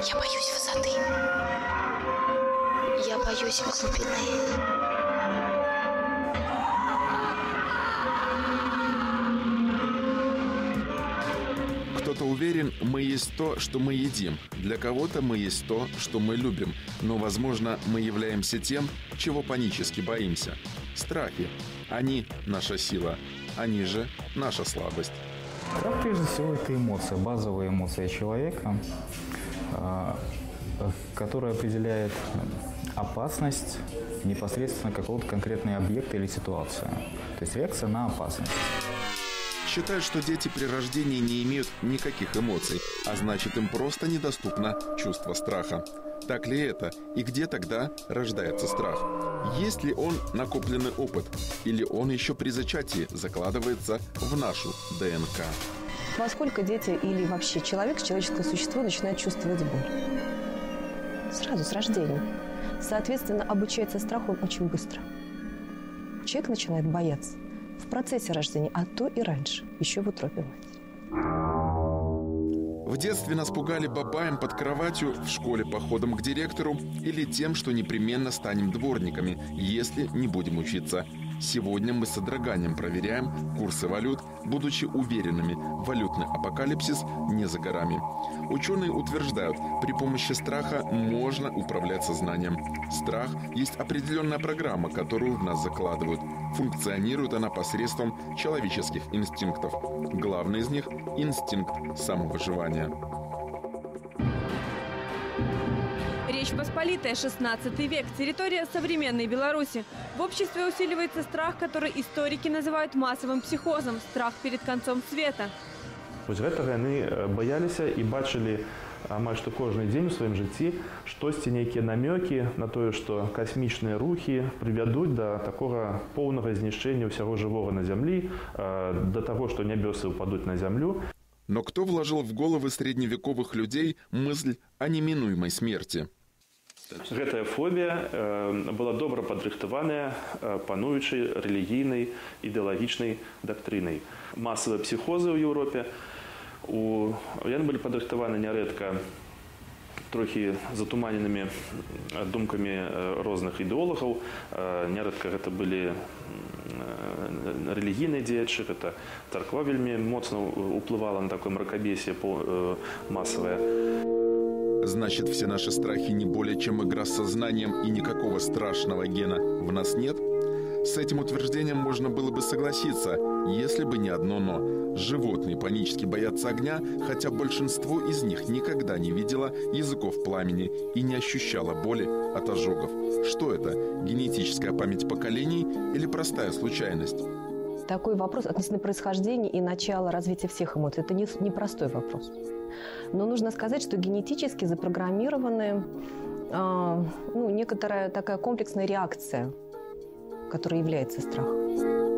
Я боюсь высоты. Я боюсь глубины. Кто-то уверен, мы есть то, что мы едим. Для кого-то мы есть то, что мы любим. Но, возможно, мы являемся тем, чего панически боимся. Страхи. Они – наша сила. Они же – наша слабость. Страх, прежде всего, это эмоция, базовая эмоция человека, которая определяет опасность непосредственно какого-то конкретного объекта или ситуации. То есть реакция на опасность. Считают, что дети при рождении не имеют никаких эмоций, а значит, им просто недоступно чувство страха. Так ли это? И где тогда рождается страх? Есть ли он накопленный опыт? Или он еще при зачатии закладывается в нашу ДНК? Во сколько дети или вообще человеческое существо начинает чувствовать боль? Сразу, с рождения. Соответственно, обучается страху очень быстро. Человек начинает бояться в процессе рождения, а то и раньше, еще в утробе матери. В детстве нас пугали бабаем под кроватью, в школе походом к директору или тем, что непременно станем дворниками, если не будем учиться. Сегодня мы с содроганием проверяем курсы валют, будучи уверенными, валютный апокалипсис не за горами. Ученые утверждают, при помощи страха можно управлять сознанием. Страх есть определенная программа, которую в нас закладывают. Функционирует она посредством человеческих инстинктов. Главный из них – инстинкт самовыживания. Речь Посполитая, 16 век, территория современной Беларуси. В обществе усиливается страх, который историки называют массовым психозом, страх перед концом света. Вось гэтага яны баяліся і бачылі амаль што кожны дзень у сваім жыцці штосьці нейкія намёкі на тое, што касмічныя рухі прывядуць да такога поўнага знішчэння ўсяго жывога на зямлі, да таго, што нябёсы ўпадуць на зямлю. Но кто вложил в головы средневековых людей мысль о неминуемой смерти? Гэтая фобія была добра падрыхтаваная пануючай рэлігійнай ідэалагічнай дактрынай. Масавыя псіхозы ў Еўропе яны былі падрыхтаваны нярэдка трохі затуманенымі думкамі розных ідэолагаў. Нярэдка гэта былі рэлігійныя дзеячы, гэта царква вельмі моцна ўплывала на такое мракабесие масавае. Значит, все наши страхи не более чем игра с сознанием и никакого страшного гена в нас нет? С этим утверждением можно было бы согласиться, если бы не одно «но». Животные панически боятся огня, хотя большинство из них никогда не видело языков пламени и не ощущало боли от ожогов. Что это? Генетическая память поколений или простая случайность? Такой вопрос относительно происхождения и начала развития всех эмоций – это непростой вопрос. Но нужно сказать, что генетически запрограммированы некоторая такая комплексная реакция, которая является страхом.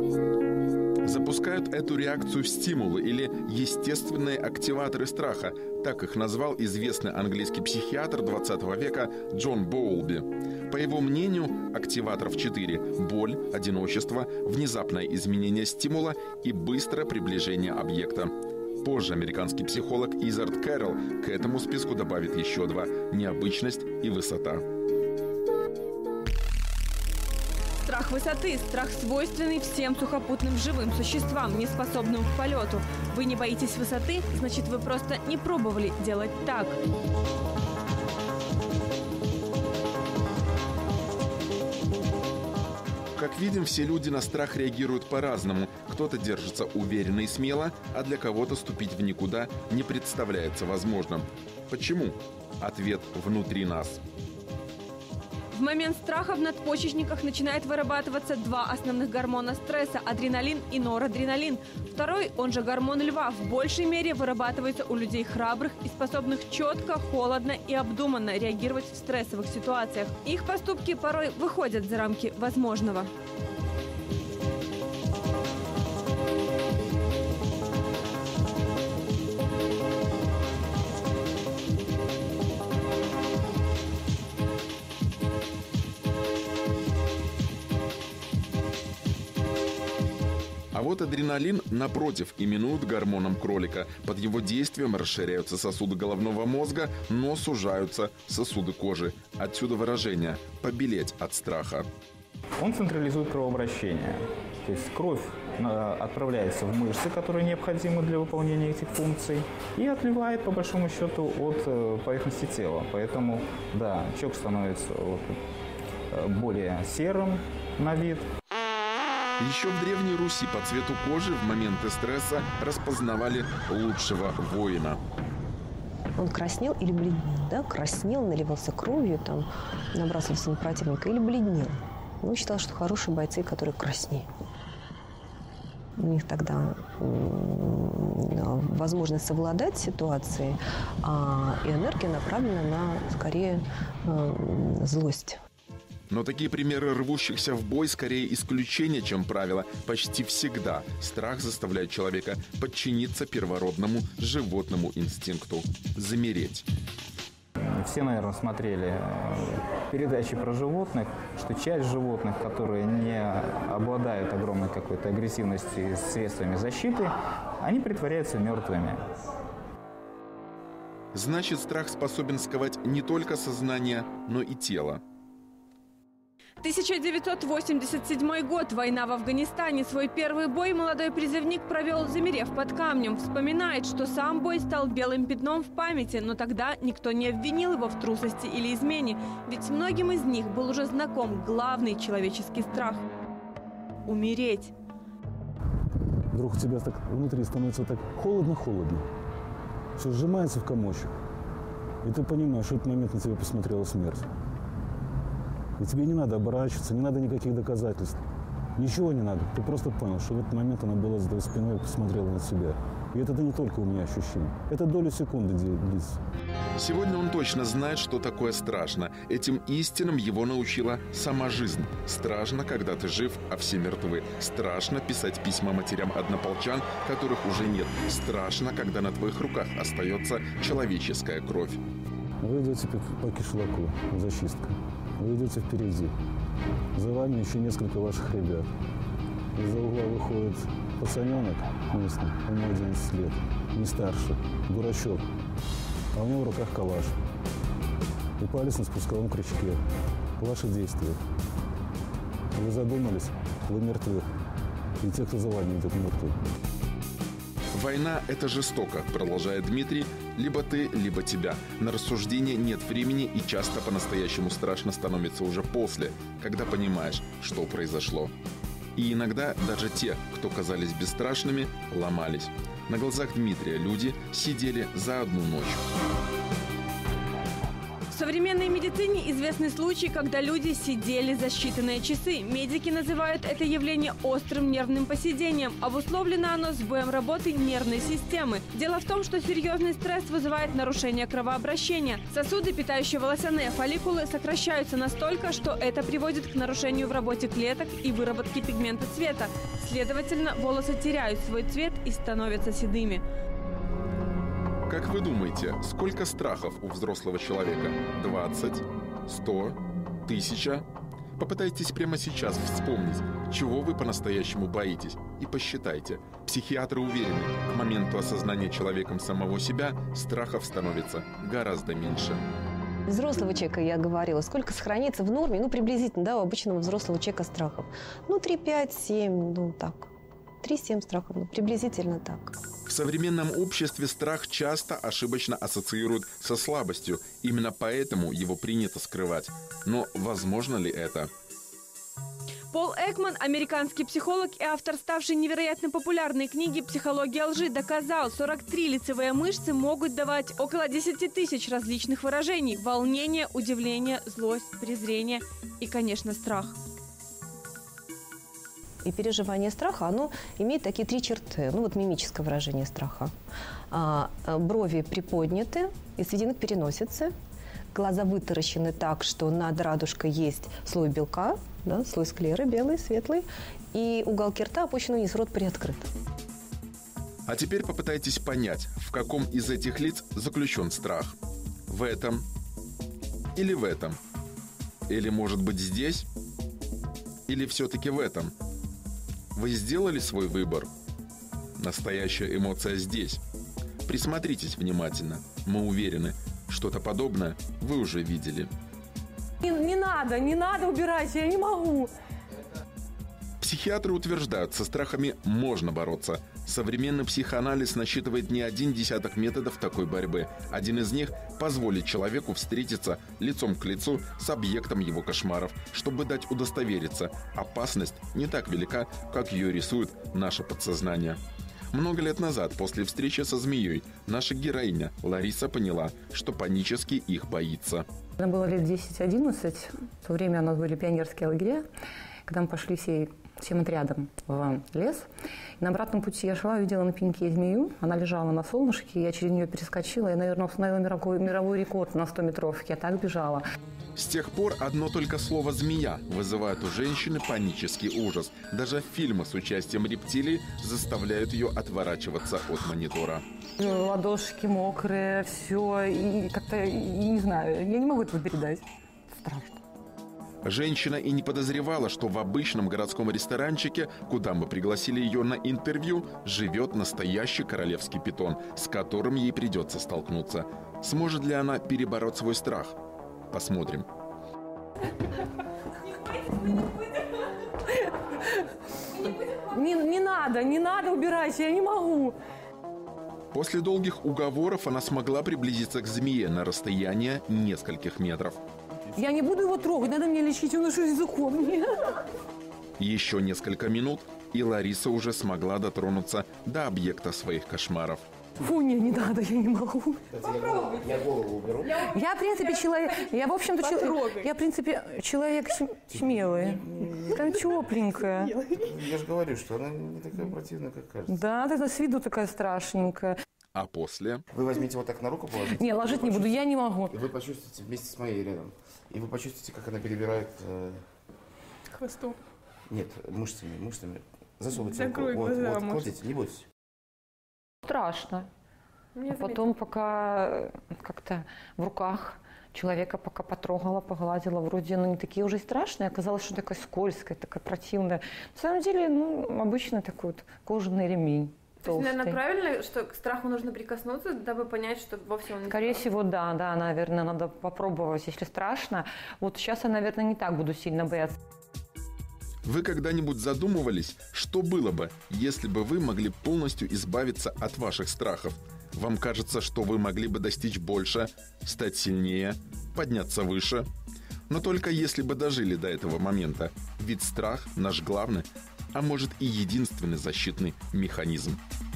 Запускают эту реакцию стимулы или естественные активаторы страха. Так их назвал известный английский психиатр 20 века Джон Боулби. По его мнению, активаторов 4 – боль, одиночество, внезапное изменение стимула и быстрое приближение объекта. Позже американский психолог Изард Кэрролл к этому списку добавит еще 2 – необычность и высота. Страх высоты – страх, свойственный всем сухопутным живым существам, не способным к полету. Вы не боитесь высоты, значит, вы просто не пробовали делать так. Как видим, все люди на страх реагируют по-разному. Кто-то держится уверенно и смело, а для кого-то ступить в никуда не представляется возможным. Почему? Ответ внутри нас. В момент страха в надпочечниках начинает вырабатываться 2 основных гормона стресса – адреналин и норадреналин. Второй, он же гормон льва, в большей мере вырабатывается у людей храбрых и способных четко, холодно и обдуманно реагировать в стрессовых ситуациях. Их поступки порой выходят за рамки возможного. А вот адреналин, напротив, именуют гормоном кролика. Под его действием расширяются сосуды головного мозга, но сужаются сосуды кожи. Отсюда выражение «побелеть от страха». Он централизует кровообращение. То есть кровь отправляется в мышцы, которые необходимы для выполнения этих функций, и отливает, по большому счету, от поверхности тела. Поэтому, да, человек становится более серым на вид. Еще в Древней Руси по цвету кожи в моменты стресса распознавали лучшего воина. Он краснел или бледнел, да? Краснел, наливался кровью, там, набрасывался на противника или бледнел. Он считал, что хорошие бойцы, которые краснеют. У них тогда возможность совладать с ситуацией, и энергия направлена на, скорее, злость. Но такие примеры рвущихся в бой скорее исключение, чем правило. Почти всегда страх заставляет человека подчиниться первородному животному инстинкту – замереть. Все, наверное, смотрели передачи про животных, что часть животных, которые не обладают огромной какой-то агрессивностью и средствами защиты, они притворяются мертвыми. Значит, страх способен сковать не только сознание, но и тело. 1987 год. Война в Афганистане. Свой первый бой молодой призывник провел, замерев под камнем. Вспоминает, что сам бой стал белым пятном в памяти, но тогда никто не обвинил его в трусости или измене, ведь многим из них был уже знаком главный человеческий страх – умереть. Вдруг у тебя так внутри становится так холодно-холодно, все сжимается в комочек, и ты понимаешь, что в этот момент на тебя посмотрела смерть. И тебе не надо оборачиваться, не надо никаких доказательств. Ничего не надо. Ты просто понял, что в этот момент она была за твоей спиной и посмотрела на себя. И это не только у меня ощущение. Это долю секунды длится. Сегодня он точно знает, что такое страшно. Этим истинам его научила сама жизнь. Страшно, когда ты жив, а все мертвы. Страшно писать письма матерям-однополчан, которых уже нет. Страшно, когда на твоих руках остается человеческая кровь. Вы идете по кишлаку, зачистка. Вы идете впереди. За вами еще несколько ваших ребят. Из-за угла выходит пацаненок местный, ему 11 лет, не старше, дурачок. А у него в руках калаш. И палец на спусковом крючке. Ваши действия. Вы задумались, вы мертвы. И те, кто за вами идет, мертвы. «Война – это жестоко», – продолжает Дмитрий. «Либо ты, либо тебя. На рассуждение нет времени, и часто по-настоящему страшно становится уже после, когда понимаешь, что произошло». И иногда даже те, кто казались бесстрашными, ломались. На глазах Дмитрия люди сидели за одну ночь. В современной медицине известны случаи, когда люди сидели за считанные часы. Медики называют это явление острым нервным поседением. Обусловлено оно сбоем работы нервной системы. Дело в том, что серьезный стресс вызывает нарушение кровообращения. Сосуды, питающие волосяные фолликулы, сокращаются настолько, что это приводит к нарушению в работе клеток и выработке пигмента цвета. Следовательно, волосы теряют свой цвет и становятся седыми. Как вы думаете, сколько страхов у взрослого человека? 20? 100? 1000? Попытайтесь прямо сейчас вспомнить, чего вы по-настоящему боитесь, и посчитайте. Психиатры уверены, к моменту осознания человеком самого себя страхов становится гораздо меньше. Взрослого человека, я говорила, сколько сохранится в норме, приблизительно, да, у обычного взрослого человека страхов. 3, 5, 7, так. 3-7 страхов, приблизительно так. В современном обществе страх часто ошибочно ассоциируют со слабостью. Именно поэтому его принято скрывать. Но возможно ли это? Пол Экман, американский психолог и автор ставшей невероятно популярной книги «Психология лжи», доказал, 43 лицевые мышцы могут давать около 10 тысяч различных выражений: волнение, удивление, злость, презрение и, конечно, страх. И переживание страха, оно имеет такие 3 черты. Мимическое выражение страха. Брови приподняты и сведены к переносице. Глаза вытаращены так, что над радужкой есть слой белка, да, слой склеры, белый, светлый. И уголки рта опущены вниз, рот приоткрыт. А теперь попытайтесь понять, в каком из этих лиц заключен страх. В этом или в этом? Или, может быть, здесь? Или все-таки в этом? Вы сделали свой выбор? Настоящая эмоция здесь. Присмотритесь внимательно. Мы уверены, что-то подобное вы уже видели. Не надо убирать, я не могу. Психиатры утверждают, со страхами можно бороться. Современный психоанализ насчитывает не один десяток методов такой борьбы. Один из них – позволить человеку встретиться лицом к лицу с объектом его кошмаров, чтобы дать удостовериться. Опасность не так велика, как ее рисует наше подсознание. Много лет назад, после встречи со змеей, наша героиня Лариса поняла, что панически их боится. Мне было лет 10-11, в то время у нас были пионерские лагеря, когда мы пошли всем отрядом в лес. И на обратном пути я шла, увидела на пеньке змею. Она лежала на солнышке, я через нее перескочила и, наверное, установила мировой рекорд на 100-метровке. Я так бежала. С тех пор одно только слово «змея» вызывает у женщины панический ужас. Даже фильмы с участием рептилий заставляют ее отворачиваться от монитора. Ладошки мокрые, все. И как-то, не знаю, я не могу этого передать. Страшно. Женщина и не подозревала, что в обычном городском ресторанчике, куда мы пригласили ее на интервью, живет настоящий королевский питон, с которым ей придется столкнуться. Сможет ли она перебороть свой страх? Посмотрим. Не надо убирать, я не могу. После долгих уговоров она смогла приблизиться к змее на расстояние нескольких метров. Я не буду его трогать, надо мне лечить, он уж языком. Еще несколько минут, и Лариса уже смогла дотронуться до объекта своих кошмаров. Фу, не надо, я не могу. Я голову уберу. Я, в принципе, человек... Я, в принципе, человек смелый. Такая тепленькая. Я же говорю, что она не такая противная, как кажется. Да, она с виду такая страшненькая. А после? Вы возьмите вот так на руку, положите. Не, ложить не буду, я не могу. И вы почувствуете вместе с моей рядом. И вы почувствуете, как она перебирает... Хвостом. Нет, мышцами. Засовывайте руку. Закрой глаза, вот, кладите, не бойтесь. Страшно. А потом, пока как-то в руках человека пока потрогала, погладила, вроде не такие уже страшные, оказалось, что такая скользкая, такая противная. На самом деле, обычный такой вот кожаный ремень. То есть, наверное, правильно, что к страху нужно прикоснуться, дабы понять, что вовсе он не Скорее страшный? всего, да, наверное, надо попробовать, если страшно. Вот сейчас я, наверное, не так буду сильно бояться. Вы когда-нибудь задумывались, что было бы, если бы вы могли полностью избавиться от ваших страхов? Вам кажется, что вы могли бы достичь больше, стать сильнее, подняться выше? Но только если бы дожили до этого момента. Ведь страх – наш главный, а может и единственный защитный механизм.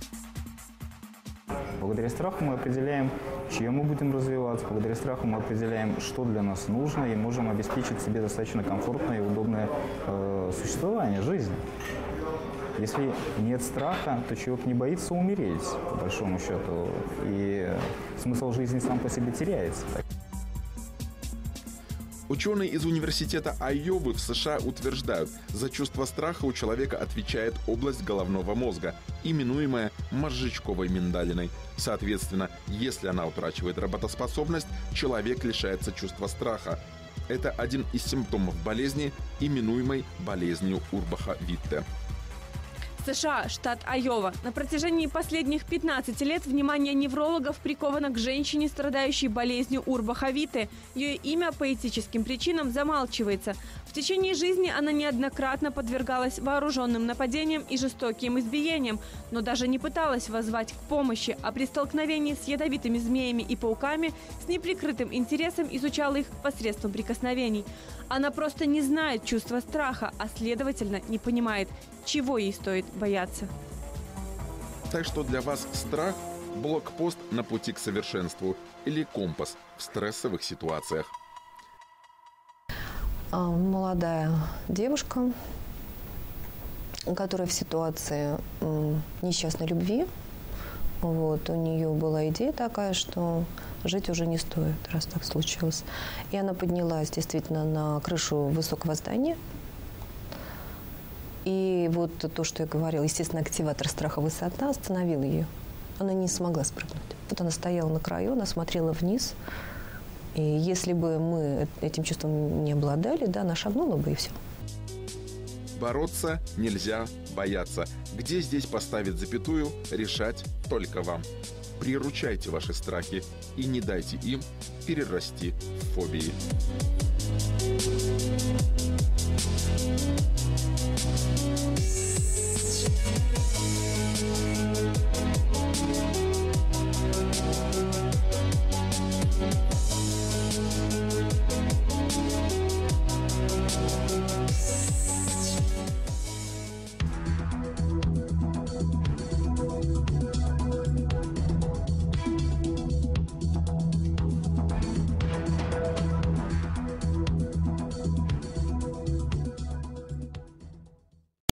Благодаря страху мы определяем, чем мы будем развиваться. Благодаря страху мы определяем, что для нас нужно, и можем обеспечить себе достаточно комфортное и удобное существование, жизнь. Если нет страха, то человек не боится умереть, по большому счету. И смысл жизни сам по себе теряется. Ученые из университета Айовы в США утверждают, за чувство страха у человека отвечает область головного мозга, именуемая мозжечковой миндалиной. Соответственно, если она утрачивает работоспособность, человек лишается чувства страха. Это один из симптомов болезни, именуемой болезнью Урбаха-Витте. США, штат Айова. На протяжении последних 15 лет внимание неврологов приковано к женщине, страдающей болезнью Урбаха-Витте. Ее имя по этическим причинам замалчивается. В течение жизни она неоднократно подвергалась вооруженным нападениям и жестоким избиениям, но даже не пыталась воззвать к помощи, а при столкновении с ядовитыми змеями и пауками с неприкрытым интересом изучала их посредством прикосновений. Она просто не знает чувства страха, а следовательно не понимает, чего ей стоит бояться. Так что для вас страх – блокпост на пути к совершенству или компас в стрессовых ситуациях. Молодая девушка, которая в ситуации несчастной любви. Вот, у нее была идея такая, что жить уже не стоит, раз так случилось. И она поднялась действительно на крышу высокого здания. И вот то, что я говорила, естественно, активатор страха высота остановил ее. Она не смогла спрыгнуть. Вот она стояла на краю, она смотрела вниз. И если бы мы этим чувством не обладали, да, она шагнула бы и все. Бороться нельзя бояться. Где здесь поставить запятую, решать только вам. Приручайте ваши страхи и не дайте им перерасти в фобии.